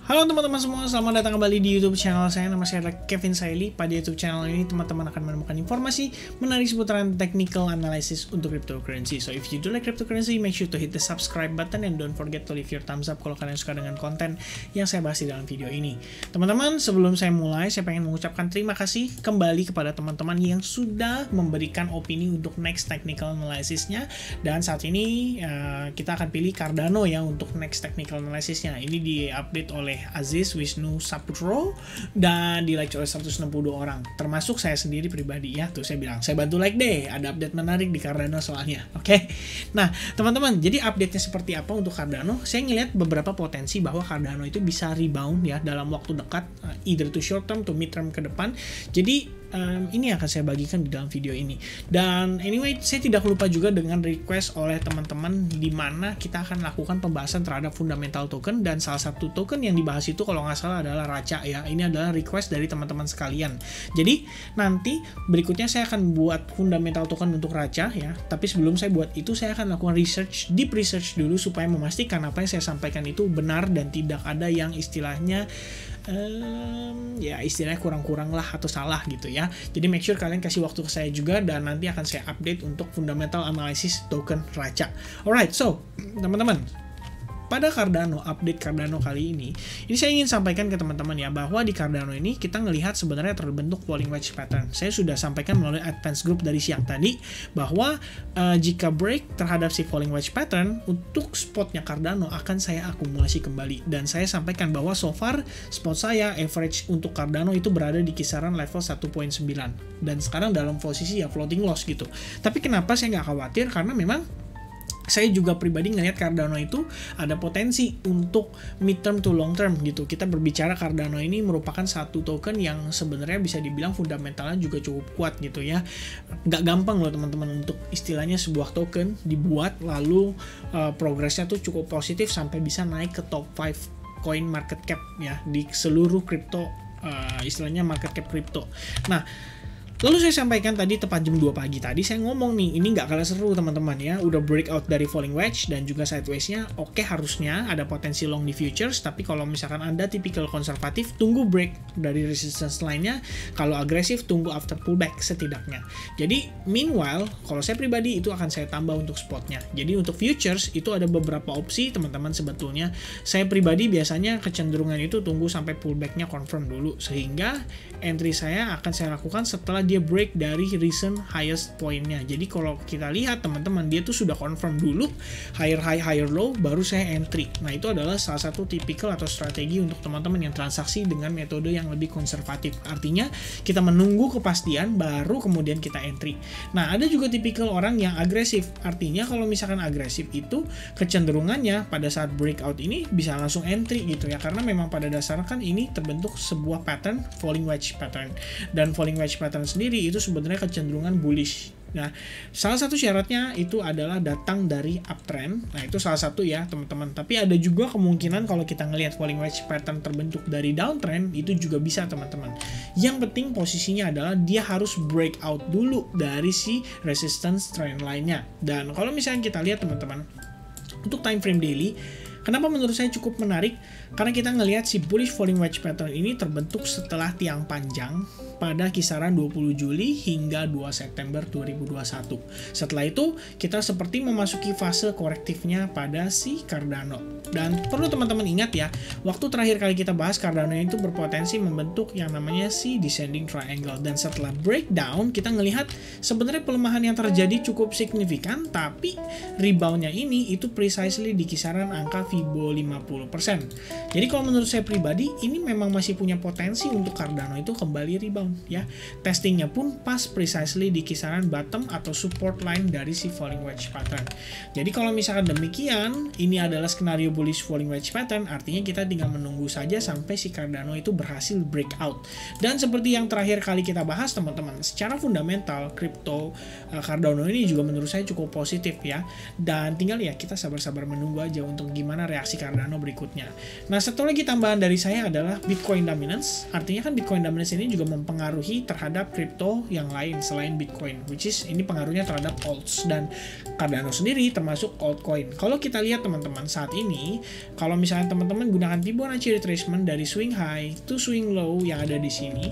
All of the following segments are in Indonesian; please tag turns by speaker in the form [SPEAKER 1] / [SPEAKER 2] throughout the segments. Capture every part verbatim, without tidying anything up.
[SPEAKER 1] Halo teman-teman semua, selamat datang kembali di YouTube channel saya. Nama saya adalah Kevin Saili. Pada YouTube channel ini teman-teman akan menemukan informasi menarik seputaran technical analysis untuk cryptocurrency. So if you do like cryptocurrency, make sure to hit the subscribe button and don't forget to leave your thumbs up kalau kalian suka dengan konten yang saya bahas di dalam video ini. Teman-teman, sebelum saya mulai, saya pengen mengucapkan terima kasih kembali kepada teman-teman yang sudah memberikan opini untuk next technical analysisnya. Dan saat ini uh, kita akan pilih Cardano ya untuk next technical analysisnya. Ini di-update oleh Aziz Wisnu Saputro dan di like oleh seratus enam puluh dua orang, termasuk saya sendiri pribadi ya. Tuh saya bilang, saya bantu like deh, ada update menarik di Cardano soalnya. Oke, okay? Nah teman-teman, jadi update-nya seperti apa untuk Cardano? Saya ngelihat beberapa potensi bahwa Cardano itu bisa rebound ya dalam waktu dekat, either to short term to mid term ke depan. Jadi Um, ini akan saya bagikan di dalam video ini. Dan anyway, saya tidak lupa juga dengan request oleh teman-teman di mana kita akan lakukan pembahasan terhadap fundamental token, dan salah satu token yang dibahas itu kalau nggak salah adalah Raca ya. Ini adalah request dari teman-teman sekalian. Jadi nanti berikutnya saya akan buat fundamental token untuk Raca ya. Tapi sebelum saya buat itu, saya akan lakukan research, deep research dulu supaya memastikan apa yang saya sampaikan itu benar dan tidak ada yang istilahnya Um, ya istilahnya kurang-kurang lah atau salah gitu ya. Jadi make sure kalian kasih waktu ke saya juga, dan nanti akan saya update untuk fundamental analysis token Raca. Alright, so teman-teman, pada Cardano, update Cardano kali ini, ini saya ingin sampaikan ke teman-teman ya, bahwa di Cardano ini kita ngelihat sebenarnya terbentuk falling wedge pattern. Saya sudah sampaikan melalui advance group dari siang tadi, bahwa uh, jika break terhadap si falling wedge pattern, untuk spotnya Cardano akan saya akumulasi kembali. Dan saya sampaikan bahwa so far, spot saya average untuk Cardano itu berada di kisaran level satu koma sembilan. Dan sekarang dalam posisi ya floating loss gitu. Tapi kenapa saya nggak khawatir? Karena memang saya juga pribadi ngelihat Cardano itu ada potensi untuk mid term to long term gitu. Kita berbicara Cardano ini merupakan satu token yang sebenarnya bisa dibilang fundamentalnya juga cukup kuat gitu ya. Nggak gampang loh teman-teman untuk istilahnya sebuah token dibuat lalu uh, progresnya tuh cukup positif sampai bisa naik ke top lima coin market cap ya di seluruh kripto, uh, istilahnya market cap kripto. Nah, lalu saya sampaikan tadi tepat jam dua pagi tadi, saya ngomong nih, ini nggak kalah seru teman-teman ya. Udah breakout dari falling wedge dan juga sideways-nya, oke harusnya ada potensi long di futures. Tapi kalau misalkan Anda tipikal konservatif, tunggu break dari resistance line-nya. Kalau agresif, tunggu after pullback setidaknya. Jadi meanwhile, kalau saya pribadi itu akan saya tambah untuk spotnya. Jadi untuk futures itu ada beberapa opsi teman-teman sebetulnya. Saya pribadi biasanya kecenderungan itu tunggu sampai pullback-nya confirm dulu. Sehingga entry saya akan saya lakukan setelah dia break dari recent highest point-nya. Jadi kalau kita lihat teman-teman, dia tuh sudah confirm dulu higher high higher low, baru saya entry. Nah itu adalah salah satu tipikal atau strategi untuk teman-teman yang transaksi dengan metode yang lebih konservatif. Artinya kita menunggu kepastian baru kemudian kita entry. Nah ada juga tipikal orang yang agresif. Artinya kalau misalkan agresif itu kecenderungannya pada saat breakout ini bisa langsung entry gitu ya, karena memang pada dasarnya kan ini terbentuk sebuah pattern falling wedge pattern, dan falling wedge pattern sendiri itu sebenarnya kecenderungan bullish. Nah, salah satu syaratnya itu adalah datang dari uptrend. Nah, itu salah satu ya, teman-teman. Tapi ada juga kemungkinan kalau kita ngelihat falling wedge pattern terbentuk dari downtrend, itu juga bisa, teman-teman. Yang penting posisinya adalah dia harus breakout dulu dari si resistance trend line-nya. Dan kalau misalnya kita lihat, teman-teman, untuk time frame daily, kenapa menurut saya cukup menarik? Karena kita ngelihat si bullish falling wedge pattern ini terbentuk setelah tiang panjang pada kisaran dua puluh Juli hingga dua September dua ribu dua puluh satu. Setelah itu, kita seperti memasuki fase korektifnya pada si Cardano. Dan perlu teman-teman ingat ya, waktu terakhir kali kita bahas Cardano itu berpotensi membentuk yang namanya si descending triangle. Dan setelah breakdown, kita ngelihat sebenarnya pelemahan yang terjadi cukup signifikan, tapi reboundnya ini itu precisely di kisaran angka Fibo lima puluh persen. Jadi kalau menurut saya pribadi, ini memang masih punya potensi untuk Cardano itu kembali rebound ya. Testingnya pun pas precisely di kisaran bottom atau support line dari si falling wedge pattern. Jadi kalau misalkan demikian, ini adalah skenario bullish falling wedge pattern, artinya kita tinggal menunggu saja sampai si Cardano itu berhasil breakout. Dan seperti yang terakhir kali kita bahas teman-teman, secara fundamental crypto uh, Cardano ini juga menurut saya cukup positif ya. Dan tinggal ya kita sabar-sabar menunggu aja untuk gimana bagaimana reaksi Cardano berikutnya. Nah, satu lagi tambahan dari saya adalah Bitcoin dominance. Artinya kan Bitcoin dominance ini juga mempengaruhi terhadap kripto yang lain selain Bitcoin, which is ini pengaruhnya terhadap alts dan Cardano sendiri termasuk altcoin. Kalau kita lihat teman-teman saat ini, kalau misalnya teman-teman gunakan Fibonacci retracement dari swing high to swing low yang ada di sini,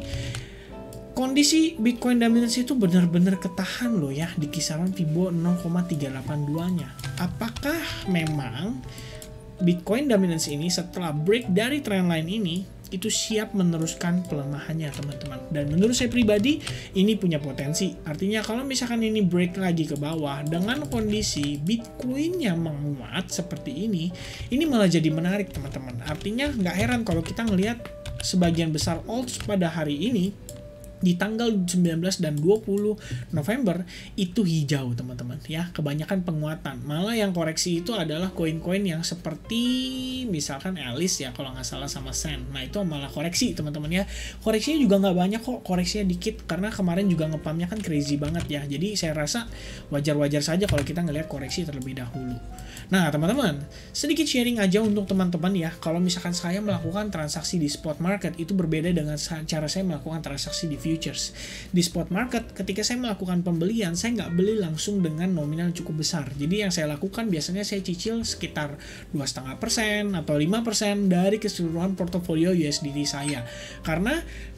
[SPEAKER 1] kondisi Bitcoin dominance itu benar-benar ketahan loh ya di kisaran Fibo nol koma tiga delapan dua-nya. Apakah memang Bitcoin dominance ini setelah break dari trendline ini itu siap meneruskan pelemahannya teman-teman? Dan menurut saya pribadi ini punya potensi. Artinya kalau misalkan ini break lagi ke bawah dengan kondisi Bitcoin-nya menguat seperti ini, ini malah jadi menarik teman-teman. Artinya nggak heran kalau kita ngelihat sebagian besar alts pada hari ini di tanggal sembilan belas dan dua puluh November itu hijau teman-teman ya, kebanyakan penguatan. Malah yang koreksi itu adalah koin-koin yang seperti misalkan Alice ya kalau nggak salah sama Sen. Nah itu malah koreksi teman-teman ya. Koreksinya juga nggak banyak kok, koreksinya dikit karena kemarin juga ngepamnya kan crazy banget ya. Jadi saya rasa wajar-wajar saja kalau kita ngelihat koreksi terlebih dahulu. Nah teman-teman, sedikit sharing aja untuk teman-teman ya. Kalau misalkan saya melakukan transaksi di spot market itu berbeda dengan cara saya melakukan transaksi di futures. Di spot market, ketika saya melakukan pembelian, saya nggak beli langsung dengan nominal cukup besar. Jadi yang saya lakukan biasanya saya cicil sekitar dua koma lima persen atau lima persen dari keseluruhan portofolio U S D T saya. Karena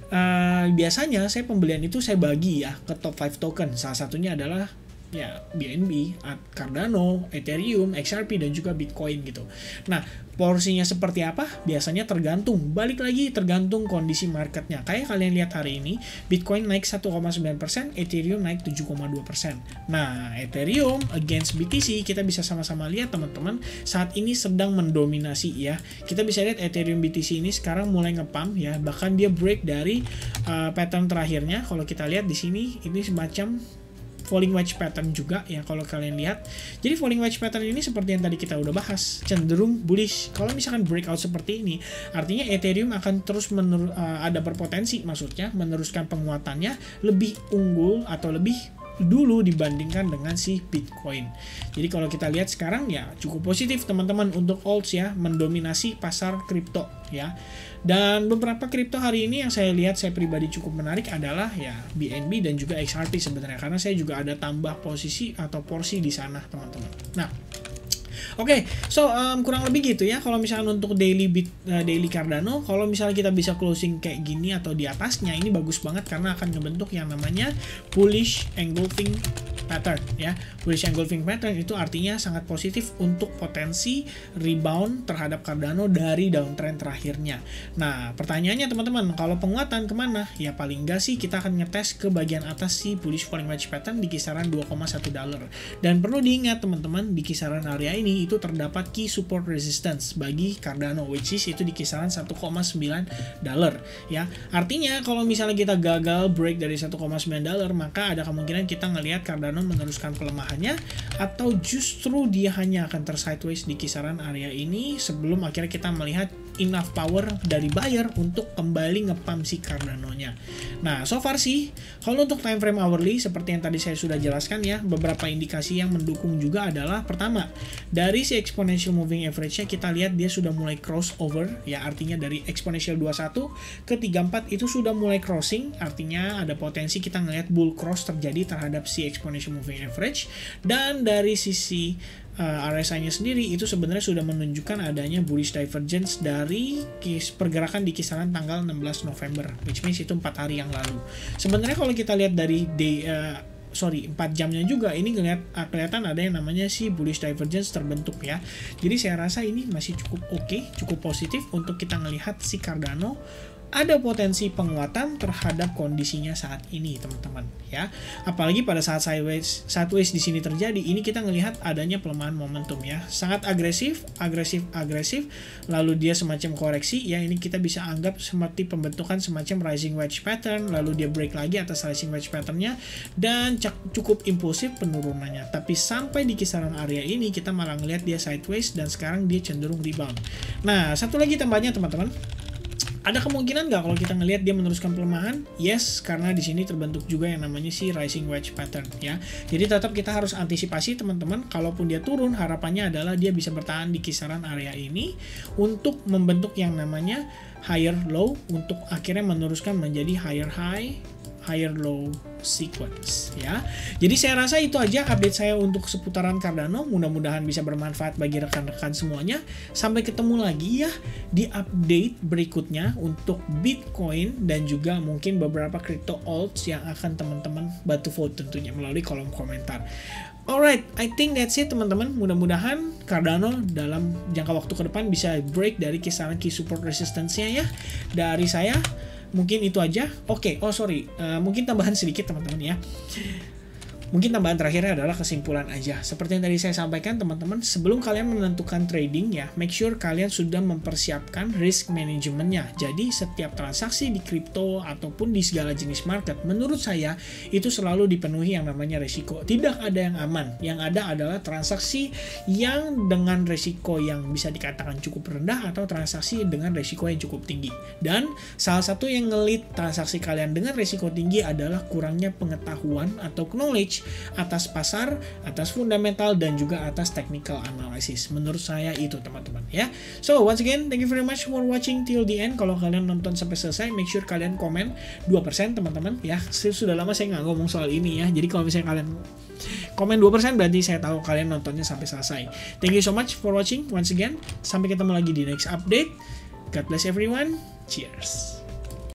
[SPEAKER 1] uh, biasanya saya pembelian itu saya bagi ya ke top lima token. Salah satunya adalah ya B N B, Cardano, Ethereum, X R P dan juga Bitcoin gitu. Nah, porsinya seperti apa? Biasanya tergantung, balik lagi tergantung kondisi marketnya. Kayak kalian lihat hari ini, Bitcoin naik satu koma sembilan persen, Ethereum naik tujuh koma dua persen. Nah, Ethereum against B T C kita bisa sama-sama lihat teman-teman, saat ini sedang mendominasi ya. Kita bisa lihat Ethereum B T C ini sekarang mulai ngepump ya, bahkan dia break dari uh, pattern terakhirnya. Kalau kita lihat di sini, ini semacam falling wedge pattern juga ya kalau kalian lihat. Jadi falling wedge pattern ini seperti yang tadi kita udah bahas, cenderung bullish. Kalau misalkan breakout seperti ini, artinya Ethereum akan terus mener uh, ada berpotensi maksudnya meneruskan penguatannya lebih unggul atau lebih dulu dibandingkan dengan si Bitcoin. Jadi kalau kita lihat sekarang ya cukup positif teman-teman untuk alts ya, mendominasi pasar kripto ya. Dan beberapa kripto hari ini yang saya lihat saya pribadi cukup menarik adalah ya B N B dan juga X R P sebenarnya, karena saya juga ada tambah posisi atau porsi di sana teman-teman. Nah, Oke, okay, so um, kurang lebih gitu ya. Kalau misalnya untuk daily bit, uh, daily Cardano, kalau misalnya kita bisa closing kayak gini atau di atasnya, ini bagus banget karena akan ngebentuk yang namanya bullish engulfing pattern ya. Bullish engulfing pattern itu artinya sangat positif untuk potensi rebound terhadap Cardano dari downtrend terakhirnya. Nah, pertanyaannya teman-teman, kalau penguatan kemana? Ya paling enggak sih kita akan ngetes ke bagian atas si bullish falling wedge pattern di kisaran dua koma satu dolar. Dan perlu diingat teman-teman, di kisaran area ini itu terdapat key support resistance bagi Cardano, which is itu di kisaran satu koma sembilan dolar ya. Artinya kalau misalnya kita gagal break dari satu koma sembilan dolar, maka ada kemungkinan kita ngelihat Cardano meneruskan pelemahannya, atau justru dia hanya akan tersideways di kisaran area ini sebelum akhirnya kita melihat enough power dari buyer untuk kembali ngepump si Cardano-nya. Nah, so far sih kalau untuk time frame hourly seperti yang tadi saya sudah jelaskan ya, beberapa indikasi yang mendukung juga adalah pertama, dari si exponential moving average-nya kita lihat dia sudah mulai crossover ya, artinya dari exponential dua puluh satu ke tiga puluh empat itu sudah mulai crossing, artinya ada potensi kita ngelihat bull cross terjadi terhadap si exponential moving average. Dan dari sisi uh, R S I-nya sendiri itu sebenarnya sudah menunjukkan adanya bullish divergence dari kis pergerakan di kisaran tanggal enam belas November, which means itu empat hari yang lalu. Sebenarnya kalau kita lihat dari day uh, sorry empat jamnya juga ini ngelihat uh, kelihatan ada yang namanya si bullish divergence terbentuk ya. Jadi saya rasa ini masih cukup oke, okay, cukup positif untuk kita melihat si Cardano ada potensi penguatan terhadap kondisinya saat ini teman-teman ya. Apalagi pada saat sideways sideways di sini terjadi, ini kita ngelihat adanya pelemahan momentum ya. Sangat agresif, agresif, agresif. Lalu dia semacam koreksi ya, ini kita bisa anggap seperti pembentukan semacam rising wedge pattern, lalu dia break lagi atas rising wedge patternnya dan cukup impulsif penurunannya. Tapi sampai di kisaran area ini kita malah ngelihat dia sideways dan sekarang dia cenderung rebound. Nah, satu lagi tambahnya teman-teman. Ada kemungkinan nggak kalau kita ngelihat dia meneruskan pelemahan? Yes, karena di sini terbentuk juga yang namanya si rising wedge pattern ya. Jadi tetap kita harus antisipasi teman-teman, kalaupun dia turun harapannya adalah dia bisa bertahan di kisaran area ini untuk membentuk yang namanya higher low untuk akhirnya meneruskan menjadi higher high, higher low sequence ya. Jadi saya rasa itu aja update saya untuk seputaran Cardano. Mudah-mudahan bisa bermanfaat bagi rekan-rekan semuanya. Sampai ketemu lagi ya di update berikutnya untuk Bitcoin dan juga mungkin beberapa crypto alts yang akan teman-teman bantu vote tentunya melalui kolom komentar. Alright, I think that's it teman-teman. Mudah-mudahan Cardano dalam jangka waktu ke depan bisa break dari kisaran key support resistance-nya ya. Dari saya mungkin itu aja. Oke, okay. oh sorry, uh, mungkin tambahan sedikit teman-teman ya. Mungkin tambahan terakhirnya adalah kesimpulan aja. Seperti yang tadi saya sampaikan teman-teman, sebelum kalian menentukan trading ya, make sure kalian sudah mempersiapkan risk manajemennya. Jadi setiap transaksi di kripto ataupun di segala jenis market, menurut saya itu selalu dipenuhi yang namanya resiko. Tidak ada yang aman. Yang ada adalah transaksi yang dengan resiko yang bisa dikatakan cukup rendah atau transaksi dengan resiko yang cukup tinggi. Dan salah satu yang ngelit transaksi kalian dengan resiko tinggi adalah kurangnya pengetahuan atau knowledge atas pasar, atas fundamental, dan juga atas technical analysis. Menurut saya itu teman-teman ya. So once again, thank you very much for watching till the end. Kalau kalian nonton sampai selesai, make sure kalian komen dua persen teman-teman ya. Sudah lama saya nggak ngomong soal ini ya. Jadi kalau misalnya kalian komen dua persen berarti saya tahu kalian nontonnya sampai selesai. Thank you so much for watching once again. Sampai ketemu lagi di next update. God bless everyone. Cheers.